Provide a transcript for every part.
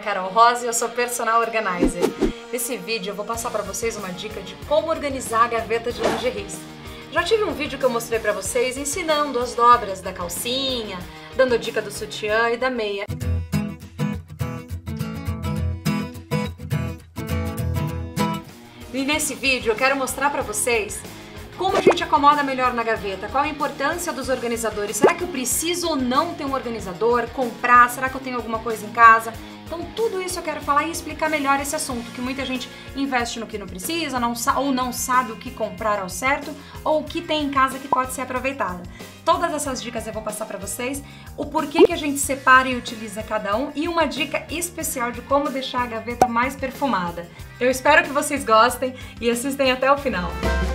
Carol Rosa e eu sou Personal Organizer. Nesse vídeo eu vou passar para vocês uma dica de como organizar a gaveta de lingeries. Já tive um vídeo que eu mostrei para vocês ensinando as dobras da calcinha, dando a dica do sutiã e da meia. E nesse vídeo eu quero mostrar para vocês como a gente acomoda melhor na gaveta, qual a importância dos organizadores, será que eu preciso ou não ter um organizador, comprar, será que eu tenho alguma coisa em casa? Então tudo isso eu quero falar e explicar melhor esse assunto, que muita gente investe no que não precisa, ou não sabe o que comprar ao certo, ou o que tem em casa que pode ser aproveitado. Todas essas dicas eu vou passar para vocês, o porquê que a gente separa e utiliza cada um e uma dica especial de como deixar a gaveta mais perfumada. Eu espero que vocês gostem e assistem até o final.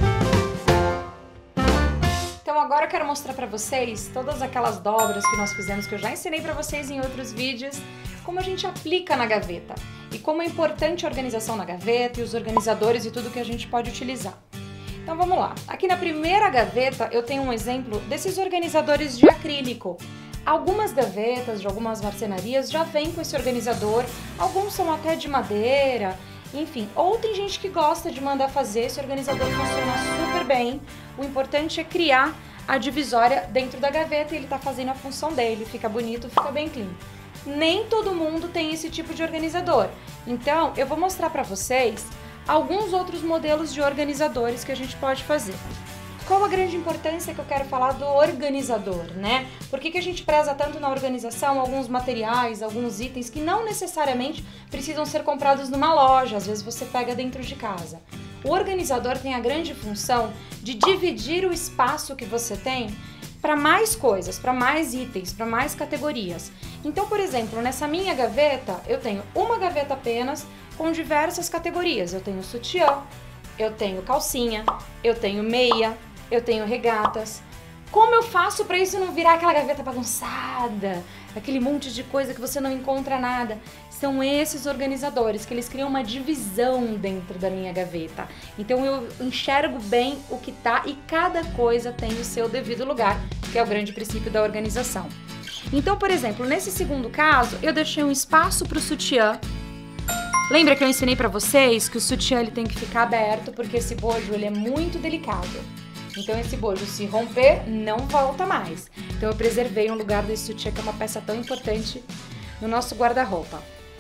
Então agora eu quero mostrar para vocês todas aquelas dobras que nós fizemos, que eu já ensinei para vocês em outros vídeos, como a gente aplica na gaveta e como é importante a organização na gaveta e os organizadores e tudo que a gente pode utilizar. Então vamos lá. Aqui na primeira gaveta eu tenho um exemplo desses organizadores de acrílico. Algumas gavetas de algumas marcenarias já vêm com esse organizador, alguns são até de madeira, enfim. Ou tem gente que gosta de mandar fazer, esse organizador funciona super bem. O importante é criar a divisória dentro da gaveta e ele tá fazendo a função dele, fica bonito, fica bem clean. Nem todo mundo tem esse tipo de organizador, então eu vou mostrar para vocês alguns outros modelos de organizadores que a gente pode fazer. Qual a grande importância que eu quero falar do organizador, né? Por que a gente preza tanto na organização alguns materiais, alguns itens que não necessariamente precisam ser comprados numa loja, às vezes você pega dentro de casa. O organizador tem a grande função de dividir o espaço que você tem para mais coisas, para mais itens, para mais categorias. Então, por exemplo, nessa minha gaveta, eu tenho uma gaveta apenas com diversas categorias. Eu tenho sutiã, eu tenho calcinha, eu tenho meia, eu tenho regatas. Como eu faço para isso não virar aquela gaveta bagunçada, aquele monte de coisa que você não encontra nada? São esses organizadores, que eles criam uma divisão dentro da minha gaveta. Então eu enxergo bem o que tá e cada coisa tem o seu devido lugar, que é o grande princípio da organização. Então, por exemplo, nesse segundo caso, eu deixei um espaço para o sutiã. Lembra que eu ensinei para vocês que o sutiã ele tem que ficar aberto, porque esse bojo ele é muito delicado. Então esse bojo, se romper, não volta mais. Então eu preservei um lugar desse sutiã, que é uma peça tão importante no nosso guarda-roupa.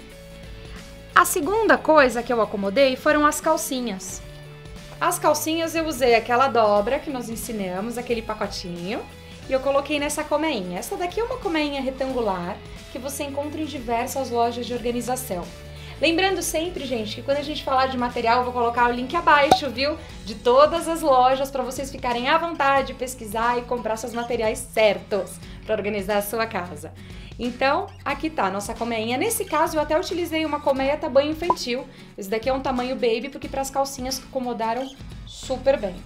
A segunda coisa que eu acomodei foram as calcinhas. As calcinhas eu usei aquela dobra que nós ensinamos, aquele pacotinho, e eu coloquei nessa colmeinha. Essa daqui é uma colmeinha retangular que você encontra em diversas lojas de organização. Lembrando sempre, gente, que quando a gente falar de material, eu vou colocar o link abaixo, viu? De todas as lojas, para vocês ficarem à vontade de pesquisar e comprar seus materiais certos para organizar a sua casa. Então, aqui tá a nossa colmeinha. Nesse caso, eu até utilizei uma colmeia tamanho infantil. Esse daqui é um tamanho baby, porque para as calcinhas acomodaram super bem.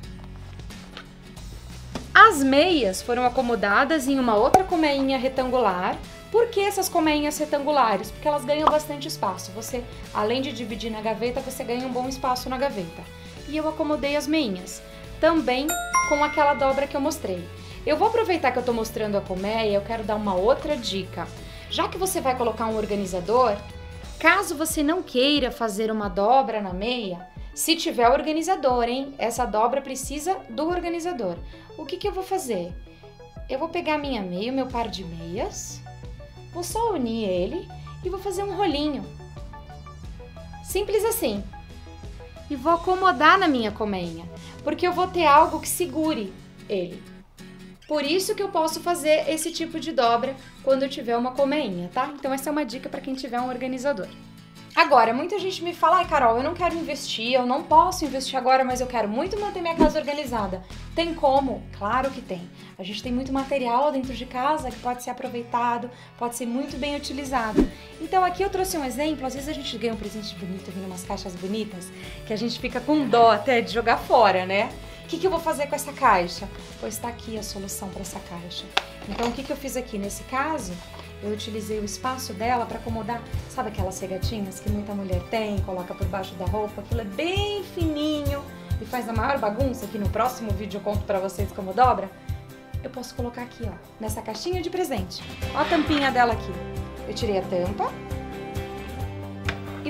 As meias foram acomodadas em uma outra colmeinha retangular. Por que essas colmeinhas retangulares? Porque elas ganham bastante espaço. Você, além de dividir na gaveta, você ganha um bom espaço na gaveta. E eu acomodei as meinhas, também com aquela dobra que eu mostrei. Eu vou aproveitar que eu tô mostrando a colmeia, eu quero dar uma outra dica. Já que você vai colocar um organizador, caso você não queira fazer uma dobra na meia, se tiver organizador, hein? Essa dobra precisa do organizador. O que eu vou fazer? Eu vou pegar minha meia, o meu par de meias, vou só unir ele e vou fazer um rolinho. Simples assim. E vou acomodar na minha colmeinha, porque eu vou ter algo que segure ele. Por isso que eu posso fazer esse tipo de dobra quando eu tiver uma colmeinha, tá? Então essa é uma dica para quem tiver um organizador. Agora, muita gente me fala, ai Carol, eu não quero investir, eu não posso investir agora, mas eu quero muito manter minha casa organizada. Tem como? Claro que tem. A gente tem muito material dentro de casa que pode ser aproveitado, pode ser muito bem utilizado. Então aqui eu trouxe um exemplo, às vezes a gente ganha um presente bonito, vindo umas caixas bonitas, que a gente fica com dó até de jogar fora, né? O que eu vou fazer com essa caixa? Pois tá aqui a solução para essa caixa. Então o que eu fiz aqui? Nesse caso, eu utilizei o espaço dela para acomodar, sabe aquelas regatinhas que muita mulher tem, coloca por baixo da roupa, aquilo é bem fininho e faz a maior bagunça, que no próximo vídeo eu conto para vocês como dobra. Eu posso colocar aqui, ó, nessa caixinha de presente. Ó a tampinha dela aqui. Eu tirei a tampa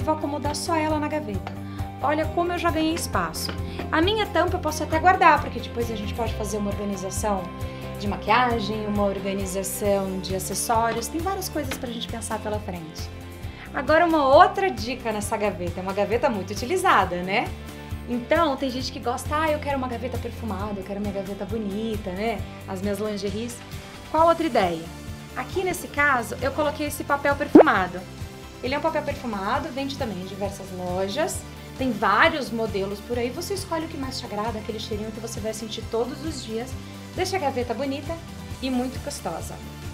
vou acomodar só ela na gaveta. Olha como eu já ganhei espaço. A minha tampa eu posso até guardar, porque depois a gente pode fazer uma organização de maquiagem, uma organização de acessórios, tem várias coisas pra gente pensar pela frente. Agora uma outra dica nessa gaveta, é uma gaveta muito utilizada, né? Então tem gente que gosta, eu quero uma gaveta perfumada, eu quero minha gaveta bonita, né? As minhas lingeries. Qual outra ideia? Aqui nesse caso eu coloquei esse papel perfumado. Ele é um papel perfumado, vende também em diversas lojas. Tem vários modelos por aí, você escolhe o que mais te agrada, aquele cheirinho que você vai sentir todos os dias. Deixa a gaveta bonita e muito gostosa.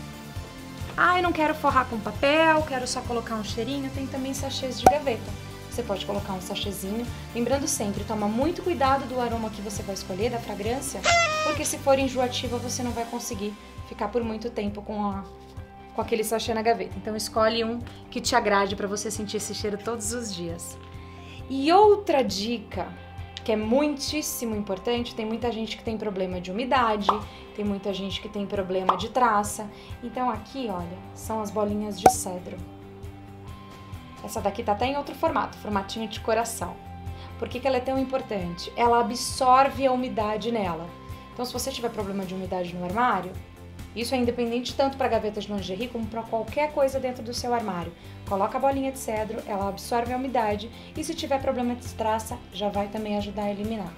Eu não quero forrar com papel, quero só colocar um cheirinho, tem também sachês de gaveta. Você pode colocar um sachêzinho, lembrando sempre, toma muito cuidado do aroma que você vai escolher, da fragrância, porque se for enjoativa você não vai conseguir ficar por muito tempo com aquele sachê na gaveta. Então escolhe um que te agrade para você sentir esse cheiro todos os dias. E outra dica que é muitíssimo importante, tem muita gente que tem problema de umidade, tem muita gente que tem problema de traça. Então aqui, olha, são as bolinhas de cedro. Essa daqui tá até em outro formato, formatinho de coração. Por que ela é tão importante? Ela absorve a umidade nela. Então se você tiver problema de umidade no armário, isso é independente tanto para gaveta de lingerie como para qualquer coisa dentro do seu armário. Coloca a bolinha de cedro, ela absorve a umidade e se tiver problema de traça, já vai também ajudar a eliminar.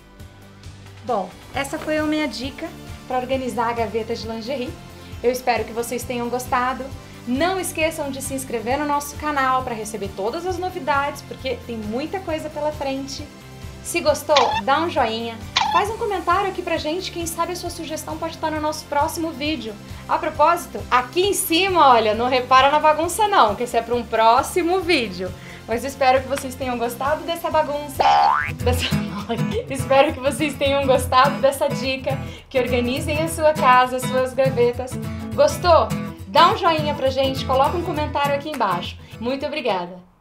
Bom, essa foi a minha dica para organizar a gaveta de lingerie. Eu espero que vocês tenham gostado. Não esqueçam de se inscrever no nosso canal para receber todas as novidades, porque tem muita coisa pela frente. Se gostou, dá um joinha. Faz um comentário aqui pra gente, quem sabe a sua sugestão pode estar no nosso próximo vídeo. A propósito, aqui em cima, olha, não repara na bagunça não, que esse é para um próximo vídeo. Mas espero que vocês tenham gostado dessa bagunça, espero que vocês tenham gostado dessa dica, que organizem a sua casa, as suas gavetas. Gostou? Dá um joinha pra gente, coloca um comentário aqui embaixo. Muito obrigada!